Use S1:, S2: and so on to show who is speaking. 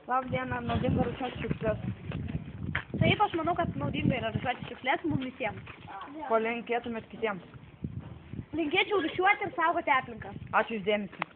S1: Labą dieną, naudinga rūšiuoti šiukšles.
S2: Taip, aš manau, kad naudinga yra rūšiuoti šiukšles mums visiems.
S1: Ko linkėtumėt kitiems?
S2: Linkėčiau rūšiuoti ir saugoti aplinką.
S1: Ačiū už dėmesį.